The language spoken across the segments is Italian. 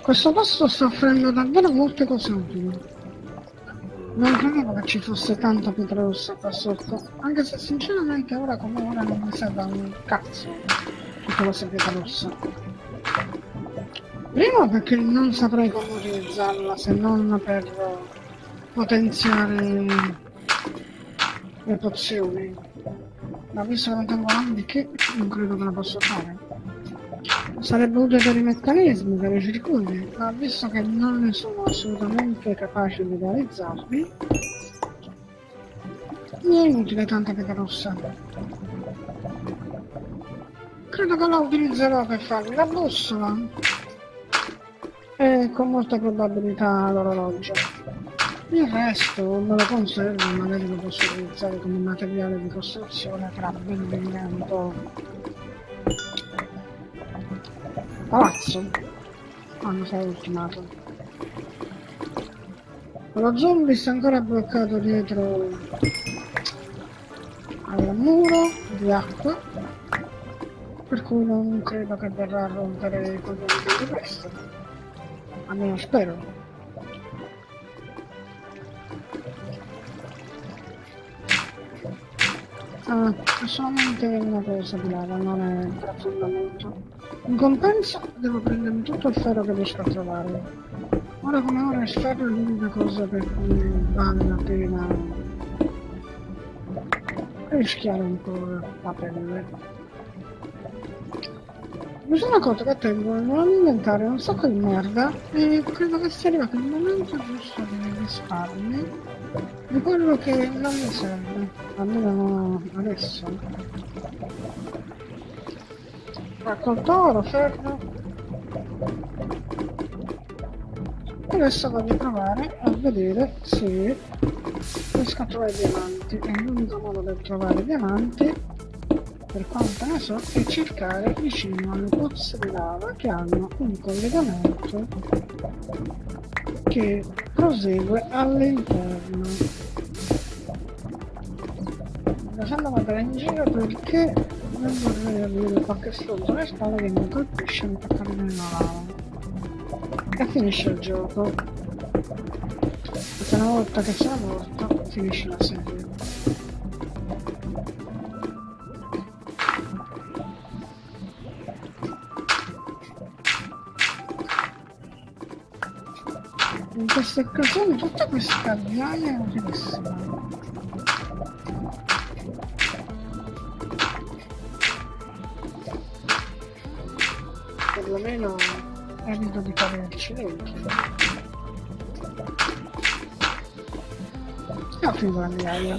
Questo posto sta offrendo davvero molte cose utili. Non credevo che ci fosse tanta pietra rossa qua sotto, anche se sinceramente ora come ora non mi serve un cazzo tutta questa pietra rossa. Primo perché non saprei come utilizzarla se non per potenziare le pozioni. Ma visto che non tengo armi che non credo che la posso fare. Sarebbe utile per i meccanismi, per i circuiti, ma visto che non ne sono assolutamente capace di realizzarli, mi è inutile tanta pietra rossa. Credo che la utilizzerò per farmi la bussola e con molta probabilità l'orologio. Il resto me lo conservo e magari lo posso utilizzare come materiale di costruzione per abbellimento. Palazzo quando sarà ultimato. Lo zombie sta ancora bloccato dietro al muro di acqua, per cui non credo che verrà a rompere i coglioni di questo. Almeno spero. È solamente una cosa di lava, non è un profondamento. In compenso devo prendermi tutto il ferro che riesco a trovare. Ora come ora il ferro è l'unica cosa per cui vale la pena rischiare un po' la pelle. Mi sono accorto che tengo nel mio inventario un sacco di merda e credo che sia arrivato il momento giusto di risparmi di quello che non mi serve, almeno adesso. Raccolto oro, ferro. Adesso voglio provare a vedere se riesco a trovare diamanti. E l'unico modo per trovare diamanti, per quanto ne so, è cercare vicino alle pozze di lava che hanno un collegamento che prosegue all'interno. Lasciando guardare in giro perché non vorrei avere qualche stronzo alle spalle che mi colpisce e mi fa cadere nella lava. E finisce il gioco. Perché una volta che sono morto finisce la serie. In queste occasioni tutta questa ghiaia è utilissima. Perlomeno evito di fare accidenti. E ho finito la ghiaia.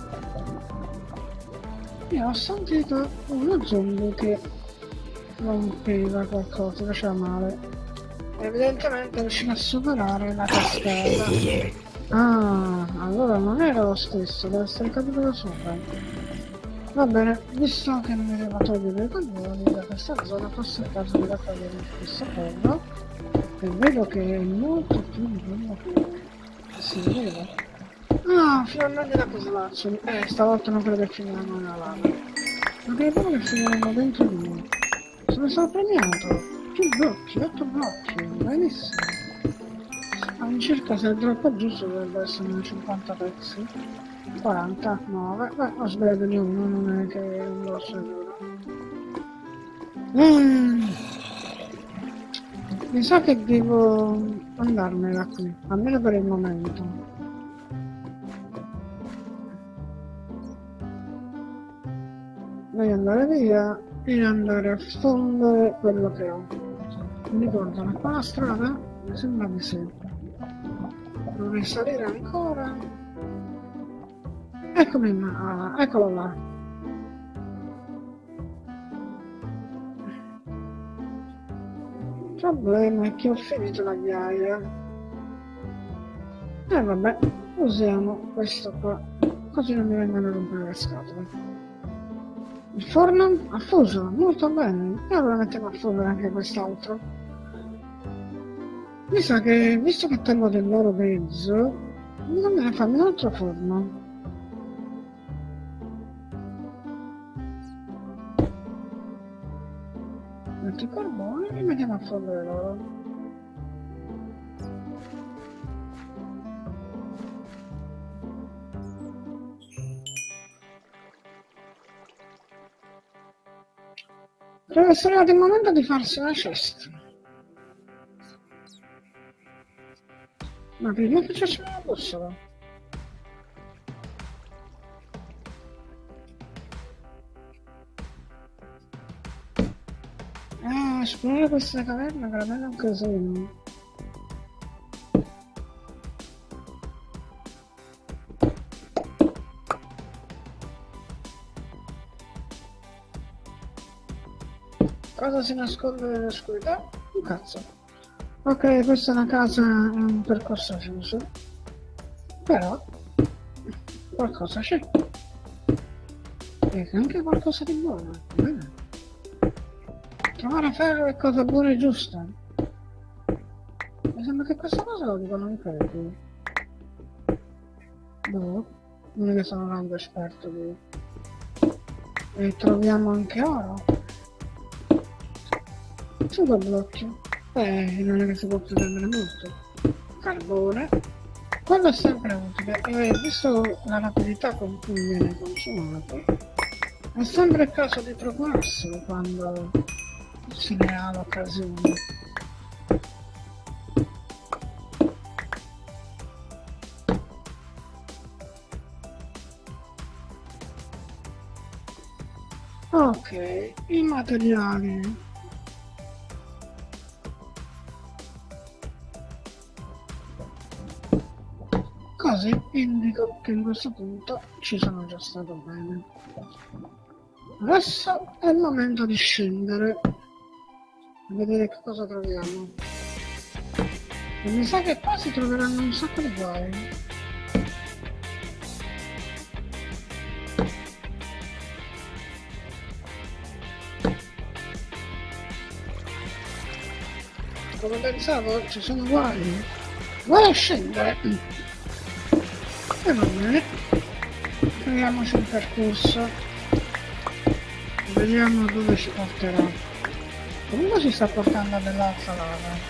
Io ho sentito uno zombie che rompeva qualcosa, faceva male. Evidentemente riusciva a superare la cascata. Ah, allora non era lo stesso, deve essere caduto da sopra. Va bene, visto che mi devo togliere i coglioni da questa zona, forse è il caso di raccogliere il stesso ferro. E vedo che è molto più di quello che si vedeva. Ah, finalmente da casolaccio. Stavolta non credo che finiranno nella lava. Ma credevo che finiranno dentro di me. Sono stato premiato. Più blocchi, 8 blocchi, benissimo. All'incirca se il drop è giusto dovrebbe essere 50 pezzi. 49, beh, ho sbagliato di uno, non è che non lo so giuro. Mi sa che devo andarmene da qui, almeno per il momento. Voglio andare via e andare a fondere quello che ho. Mi ricordano qua la strada? Mi sembra di sì. Dovrei salire ancora. Eccomi là, eccolo là. Il problema è che ho finito la ghiaia. E vabbè, usiamo questo qua, così non mi vengono a rompere le scatole. Il forno ha fuso, molto bene. E allora mettiamo a fondere anche quest'altro. Mi sa che, visto che tengo dell'oro grezzo, mi conviene farmi un altro forno. Metto i carboni e mettiamo a fondere l'oro. Deve essere arrivato il momento di farsi una cesta. Ma prima facciamo una bussola. Esplorare questa caverna veramente è un casino. Cosa si nasconde nell'oscurità? Un cazzo. Ok, questa è una casa, è un percorso chiuso. Però qualcosa c'è. E anche qualcosa di buono. Bene. Trovare ferro è cosa buona e giusta. Mi sembra che questa cosa lo dicono anche qui. Boh, non è che sono un grande esperto di... E troviamo anche oro. Super blocchi. Non è che si può pretendere molto. Carbone. Quello è sempre utile. E visto la rapidità con cui viene consumato, è sempre il caso di procurarselo quando se ne ha l'occasione. Ok, i materiali. Così indico che in questo punto ci sono già stato bene. Adesso è il momento di scendere a vedere che cosa troviamo. E mi sa che qua si troveranno un sacco di guai. Come pensavo ci sono guai. Vuoi scendere? E va bene. Proviamoci il percorso. Vediamo dove ci porterà. Comunque ci sta portando a dell'altra lava.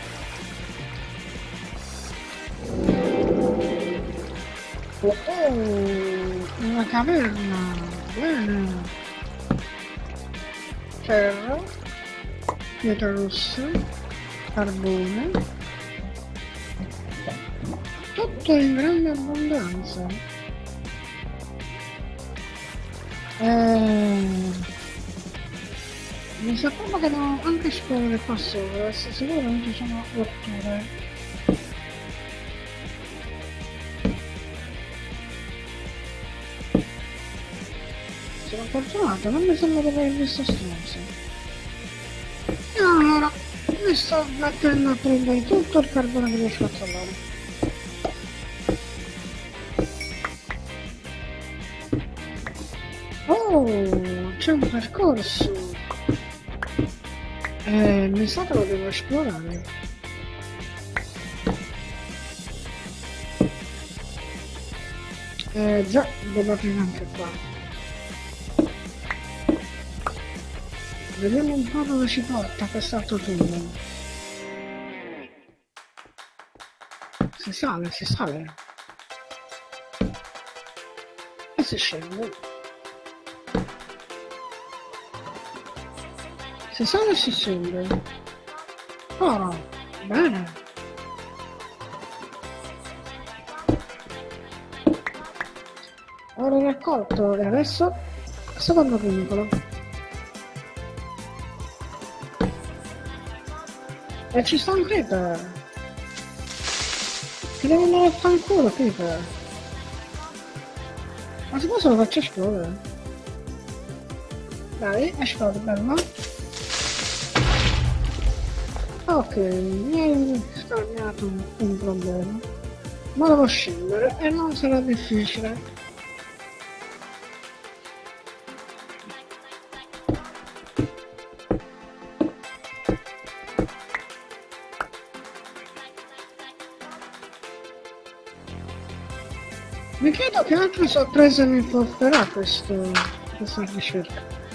Una caverna. Bene. Ferro. Pietra rossa. Carbone. Tutto in grande abbondanza. Mi sa proprio che devo anche esplorare qua sopra, essere sicuro che non ci sono rotture. Sono fortunato, non mi sembra di aver visto stronzi. E allora, mi sto mettendo a prendere tutto il carbone che riesco a trovare. Oh, c'è un percorso. Mi sa che lo devo esplorare. Già, devo aprire anche qua. Vediamo un po' dove ci porta quest'altro tunnel. Si sale, si sale. E si scende. Si sale e si scende. Oh, bene. Ora raccolto e adesso secondo piccolo. E ci sta un creeper. Ti devo andare a fanculo, creeper. Ma se posso lo faccio esplodere. Dai, esplode, bello. Ok, mi hai risparmiato un problema, ma devo scendere e non sarà difficile. Mi chiedo che altre sorprese mi porterà questa ricerca.